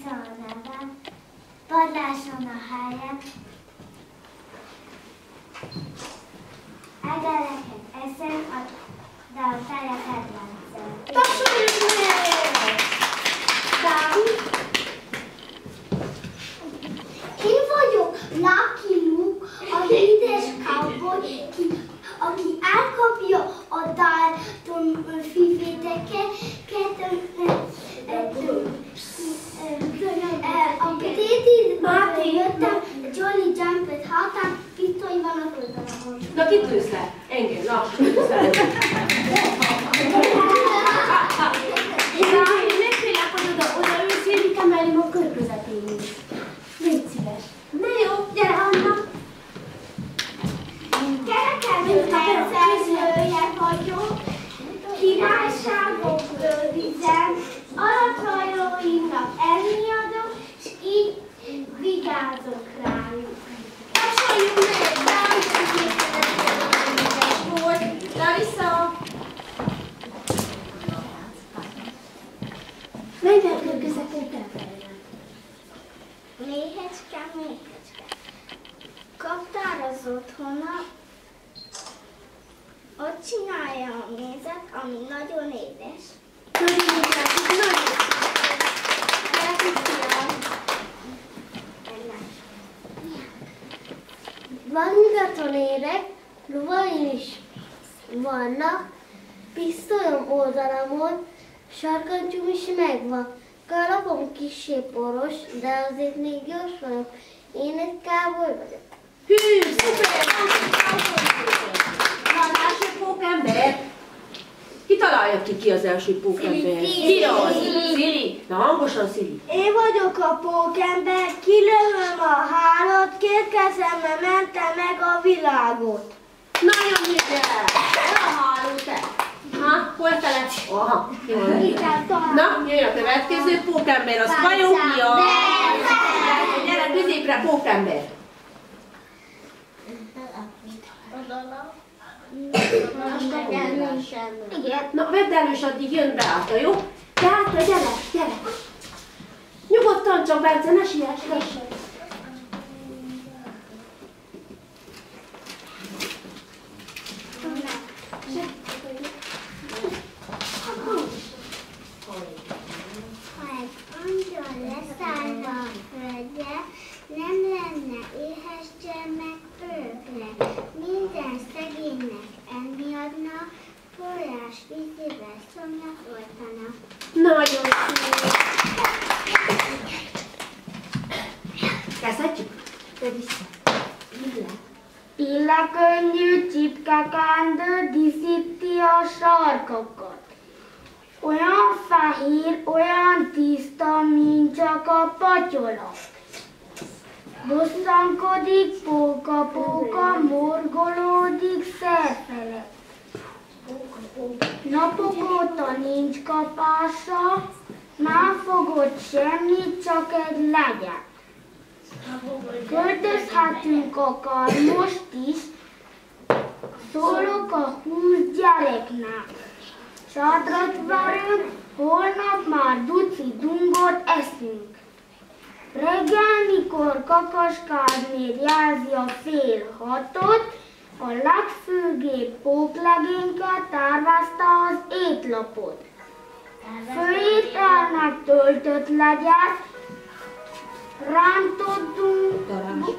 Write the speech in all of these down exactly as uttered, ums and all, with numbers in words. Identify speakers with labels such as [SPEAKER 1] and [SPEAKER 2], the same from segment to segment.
[SPEAKER 1] Tisza a nevem, padláson a helyem, egereket eszem, de a teje kedvencem.
[SPEAKER 2] Tapsoljuk meg!
[SPEAKER 1] Én vagyok Lucky Luke, a hídes cowboy, aki elkapja a Dalton fiféteket, a tétét jöttem, Jolly Jumpet hatám, pisztoly van az oldalamon.
[SPEAKER 2] Na, kit lősz le? Engem, na, lősz le. Ne félek, hogy oda, oda ősz, Érike, mert a kör közepén is. Légy szíves. Na jó, gyere, Anna.
[SPEAKER 1] Kerekedő percezője vagyok, királyságok röviden, alatthajóimnak enni adok, s így vigyázok rájuk.
[SPEAKER 2] Tapsoljuk meg! Rám volt. Larissa! Melyben kör közepén felfelé?
[SPEAKER 1] Méhecske, méhecske. Kaptál az otthona, ott csinálja a mézet, ami nagyon édes.
[SPEAKER 2] Nagyon édes, nagyon
[SPEAKER 3] Van nyugaton érek, lovaim is vannak, pisztolyom oldalamon, sarkantyúm is megvan. Kalapom kissé poros, de azért még gyors vagyok. Én egy cowboy vagyok.
[SPEAKER 2] Hű, szuper! Na, az első pókember. Ki találja ki, ki az első pókember? Ki az? Szili. Na, hangosan, Szili.
[SPEAKER 1] Én vagyok a pókember, kilövöm a hálat, két kezemmel mentem meg a világot.
[SPEAKER 2] Nagyon ügyes! A háló, te. Ha, hol te lett? Aha, jó. Na, jöjjön a következő pókember, az vagyok, jaj! Gyere, középre, pókember.
[SPEAKER 1] Igen.
[SPEAKER 2] Na, vedd elős, addig jön Beáta, jó? Beáta, gyere, gyere! Nyugodtan csak, Bence, ne siess, ne siess.
[SPEAKER 1] Ha egy angyal leszállna a földre, nem lenne éhes gyermek örökre. Minden szegénynek enni adna, forrás vízével szomjat oltana.
[SPEAKER 2] Nagyon szép! Kezdhetjük? Te vissza. Illa.
[SPEAKER 1] Illa könnyű csipkekándor díszíti a sarkakat. Olyan fehér, olyan tiszta, mint csak a patyola. Bosszankodik, póka-póka, morgolódik szerfele. Napok óta nincs kapása, nem fogott semmit, csak egy legyet. Költözhetünk akar most is, szólok a húsz gyereknek. Sátrat verünk, holnap már duci dungót eszünk. Reggel, mikor kakaskádnéd jelzi a fél hatot, a legfőgép póklegényke tervezte az étlapot. Főételnek töltött legyet, rántottunk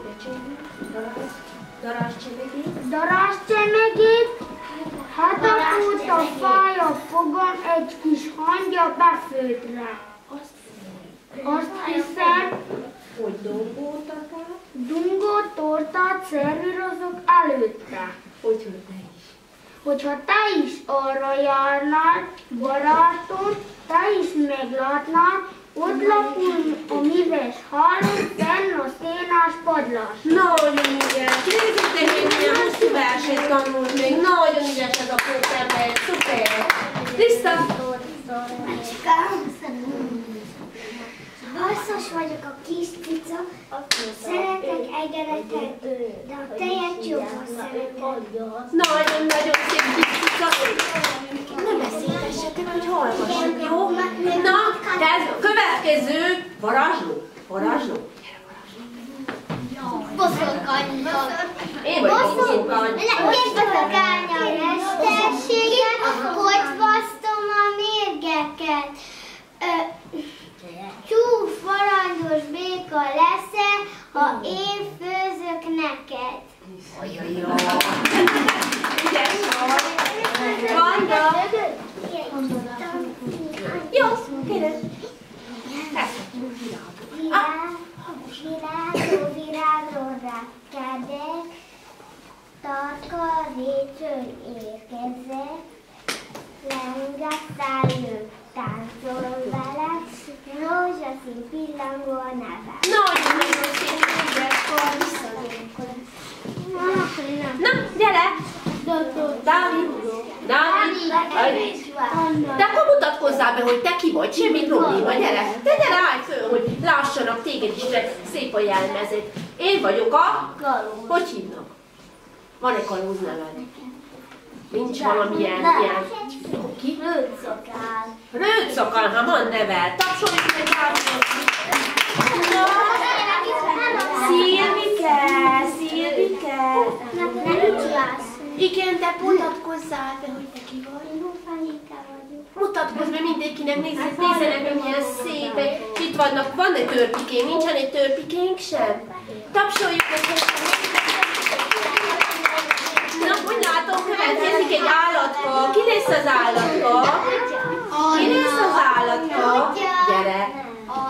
[SPEAKER 1] darázscsemegét, hetek óta fáj a fogam, egy kis hangya befőtt rá. Azt hiszem,
[SPEAKER 2] Hogy dongótatál?
[SPEAKER 1] dungó tortát szervírozok előtte.
[SPEAKER 2] Hogy hogy te is?
[SPEAKER 1] Hogyha te is arra járnál, barátom, te is meglátnál, ott lapul a mives halom, fenn a szénás padlás.
[SPEAKER 2] Nagyon ügyes! Nézzük, te még milyen hosszú versét tanult még. Nagyon ügyes ez a pókember. Szuper! Tiszta!
[SPEAKER 1] Basszos
[SPEAKER 3] vagyok a kis cica, szeretek egereket, de a tejet jobban szeretem.
[SPEAKER 2] Nagyon-nagyon szép kis cica. Ne beszélgessetek, hogy hallgassuk, jó? Na, tehát a következő varázsló. Varázsló.
[SPEAKER 3] Boszorkány.
[SPEAKER 2] Én vagyok boszorkány.
[SPEAKER 3] Két boszorkány a mestersége, hogy basztom a mérgeket. Csúf, varangyos béka leszel, ha én főzök neked.
[SPEAKER 2] Ajajaj. Ügyes vagy. Vanda. Jó, kérem.
[SPEAKER 3] Virágról, virágról rákedek, tarkarécsön érkezek, lengasszáljuk, táncol vele, rózsaszín pillangó a nevem.
[SPEAKER 2] Nagyon-nagyon szép, ügyes vagy. Na, gyere! Dávid! Dávid! De akkor mutatkozzál be, hogy te ki vagy, semmi probléma, gyere! De gyere, állj föl, hogy lássanak téged is, de szép a jelmezet. Én vagyok a... Hogy hívnak? Van-e kalóz neved? Nincs valamilyen ilyen... Ki?
[SPEAKER 3] Rödszakál.
[SPEAKER 2] Rödszakál, ha van neve. Tapsoljuk meg Dávidot! Szilvike! Szilvike! Igen, de mutatkozzál be, hogy te ki vagy. Mutatkozz be mindenkinek, nézzenek, nézzenek, hogy milyen szépek. Itt vannak, van egy törpikénk, nincsen egy törpikénk sem? Tapsoljuk meg. Na, hogy látom, következik egy állatka. Ki lesz az állatka? Ki lesz az állatka? Gyere.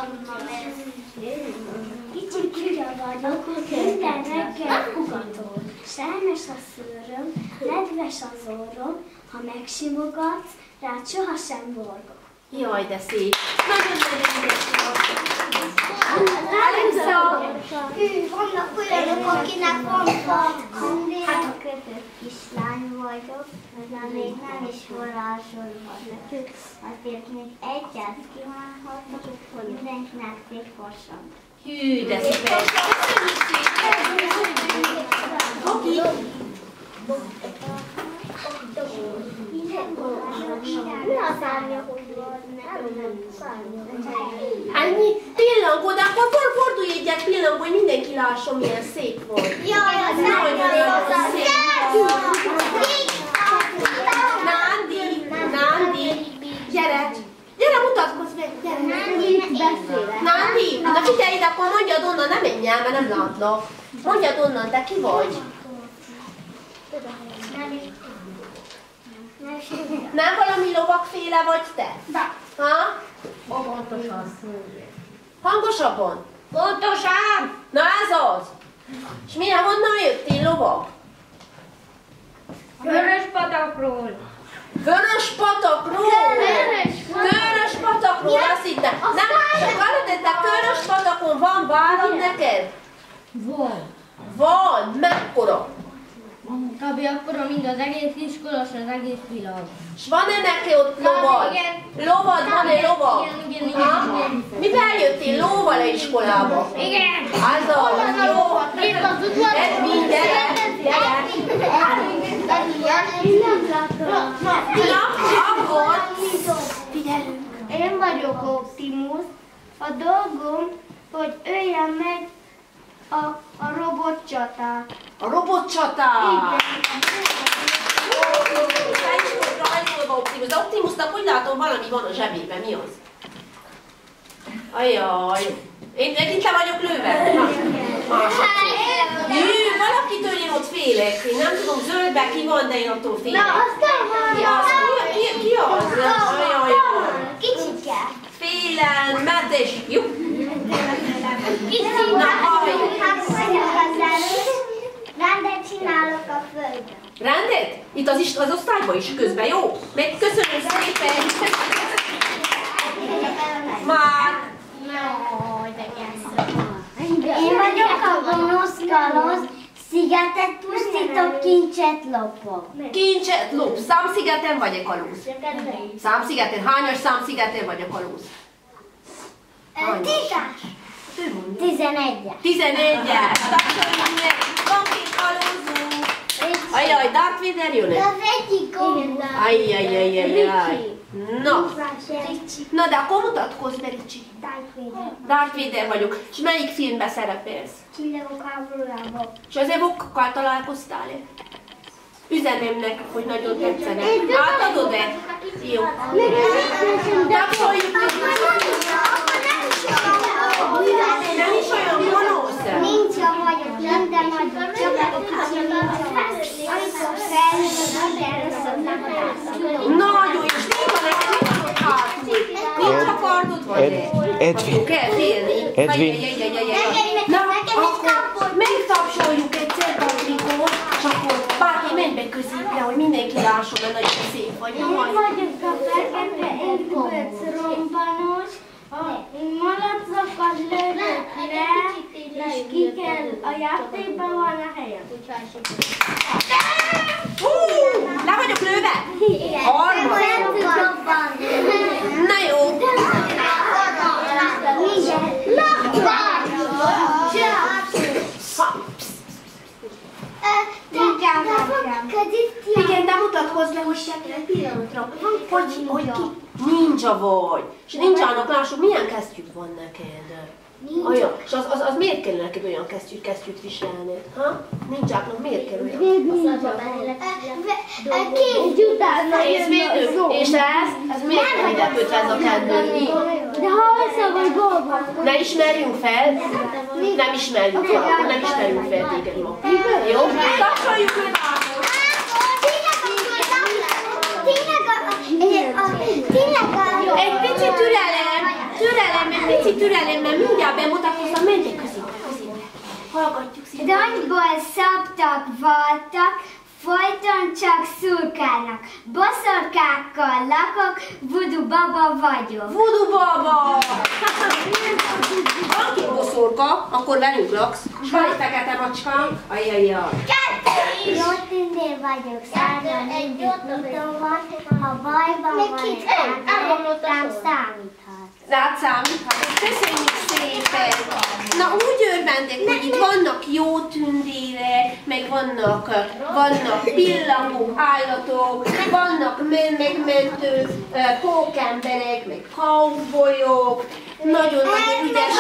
[SPEAKER 3] Kicsi kutya vagyok, minden reggel ugatol. Sármes a szőröm, nedves az orrom, ha megsimogatsz, rád sohasem borgok.
[SPEAKER 2] Jaj, de szép. Nagyon-nagyon ügyes vagy. Alexa!
[SPEAKER 3] Hű, vannak olyanok, akinek van farkam. Hát a köpök kislány vagyok, de még nem is varázsolhatok. Azért még egyet kívánhatok, hogy mindenkinek szép hossam.
[SPEAKER 2] Hű, de szép. Köszönjük szépen! Oki! Ennyi? Pillangó, de akkor fordulj egyet pillangó, hogy mindenki lásson, milyen szép volt.
[SPEAKER 3] Jaj, az nagyon szép.
[SPEAKER 2] Nándi, Nándi, gyere, gyere, mutatkozz meg, gyere.
[SPEAKER 3] Nándi beszélek.
[SPEAKER 2] Nándi, na figyelj ide, akkor mondjad onnan, ne menj el, mert nem látlak. Mondjad onnan, te ki vagy? Nem valami lovakféle vagy te?
[SPEAKER 3] De.
[SPEAKER 2] Ha?
[SPEAKER 3] Pontosan.
[SPEAKER 2] Hangosabban?
[SPEAKER 3] Pontosan.
[SPEAKER 2] Na ez az. És milyen, honnan jöttél lovag?
[SPEAKER 3] Vöröspatakról.
[SPEAKER 2] Vöröspatakról? Vöröspatakról, azt hittem. Nem, csak hallod, te Vöröspatakon van várad neked?
[SPEAKER 4] Van.
[SPEAKER 2] Van, mekkora?
[SPEAKER 4] Kb. akkora, mint az egész iskola, és az egész világ.
[SPEAKER 2] És van-e neki ott lovad? Lovad, van-e lovad?
[SPEAKER 4] Igen, igen, igen,
[SPEAKER 2] Ha?
[SPEAKER 4] igen.
[SPEAKER 2] Mivel jöttél lóval a iskolába?
[SPEAKER 4] Igen.
[SPEAKER 2] Az az, jó.
[SPEAKER 3] Itt az udvar.
[SPEAKER 2] Ez minden, gyere. Na, akkor figyelünk.
[SPEAKER 1] Én vagyok Optimus. A dolgom, hogy öljem meg a, a robotcsatát.
[SPEAKER 2] A robotcsatát.
[SPEAKER 1] Igen.
[SPEAKER 2] Te is vagy rajzolva Optimus, de Optimusnak úgy látom, valami van a zsebében. Mi az? Ajaj. Én megint le vagyok lőve? Jű, valakitől én ott félek. Én nem tudom, zöldbe ki van, de én attól félek.
[SPEAKER 3] Na, aztán van.
[SPEAKER 2] Ki az? Ki, ki, ki az? Ajaj.
[SPEAKER 3] Kicsike.
[SPEAKER 2] Félelmetes. Jó.
[SPEAKER 3] Kicsi.
[SPEAKER 2] Na, hallj.
[SPEAKER 3] Rendet csinálok a földön.
[SPEAKER 2] Rendet? Itt az, is, az osztályban is közben, jó? Meg köszönöm szépen. Már.
[SPEAKER 3] Én vagyok a gonosz kalosz, szigetet pusztítok, kincset lopok.
[SPEAKER 2] Kincset lop. Számszigeten vagy a kalóz? Számszigeten. Hányas számszigeten vagy a kalóz?
[SPEAKER 3] Tízes. tizenegyes.
[SPEAKER 2] tizenegyes. Tapsoljuk meg. Van két halózó. Ajaj, Darth Vader jön -e?
[SPEAKER 3] Az egyik gomb.
[SPEAKER 2] Ajjajjajjajjaj. Na. Na, de akkor mutatkozz be, Ricsi. Darth Vader vagyok. És melyik filmben szerepelsz?
[SPEAKER 3] Csillagok háborújában.
[SPEAKER 2] És az evokkal találkoztál-e? Üzenemnek, hogy nagyon tetszene. Átadod-e? Jó. Tapsoljuk meg. Nem is olyan gonosz?
[SPEAKER 3] Nincs a vagyok, minden vagyok, csak a kicsi nincs a vagyok. Amikor felhívod, először megadászik.
[SPEAKER 2] Nagyon, és nincs a neked, nincs ott hátul. Nincs a kardod, vagy
[SPEAKER 5] Edwin.
[SPEAKER 2] kell félni.
[SPEAKER 5] Edwin.
[SPEAKER 2] Na, akkor megtapsoljuk egyszer, Patrikó, és akkor bárki menj be középre, hogy mindenki lásson, mert nagyon szép vagy.
[SPEAKER 1] Én vagyok a fekete Edböc rombanos, malacokat lövök le, és ki kell, a játékban van a helyem.
[SPEAKER 2] Hú, le vagyok lőve? Harmad. Na jó. Igen, de mutatkozz le, hogy segíts egy pillanatra. Hogy, hogy ki? Ninja vagy. És ninjának lássuk, milyen kesztyűk van neked? Olyan. És az, az, az miért kell neked olyan kesztyűt, kesztyűt viselned? Ha? Ninjáknak miért kell olyan? Kézvédő. És ez? Ez miért nem ide köt ez a kendő?
[SPEAKER 1] De ha össze vagy golva.
[SPEAKER 2] Ne ismerjünk fel? Nem ismerjünk fel, akkor nem ismerjünk fel téged ma. Jó? Tapsoljuk meg át! Egy pici türelem, türelem, egy pici türelem, mert mindjárt bemutatkozom, menjek középen, középen. Hallgatjuk szépen.
[SPEAKER 3] Ranyból szabtak, vartak, folyton csak szurkálnak. Boszorkákkal lakok, Voodoo baba vagyok.
[SPEAKER 2] Voodoo baba! Van két boszorka, akkor velünk laksz. És van egy fekete macska. Ajjajjaj.
[SPEAKER 3] Jó tündér vagyok, szárnyal együtt mutogat, ha bajban vagy, rám számíthat.
[SPEAKER 2] Rád számíthat. Köszönjük szépen! Na úgy örvendek, hogy itt vannak jó tündérek, meg vannak, vannak pillangó állatok, vannak megmentő pókemberek, meg cowboyok, nagyon-nagyon ügyes